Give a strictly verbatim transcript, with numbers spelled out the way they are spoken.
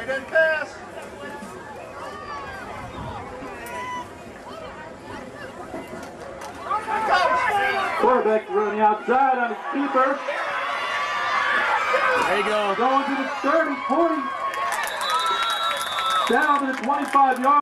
Tight end pass. Quarterback running outside on his keeper. There you go. Going to the thirty, forty. Down to the twenty-five yard.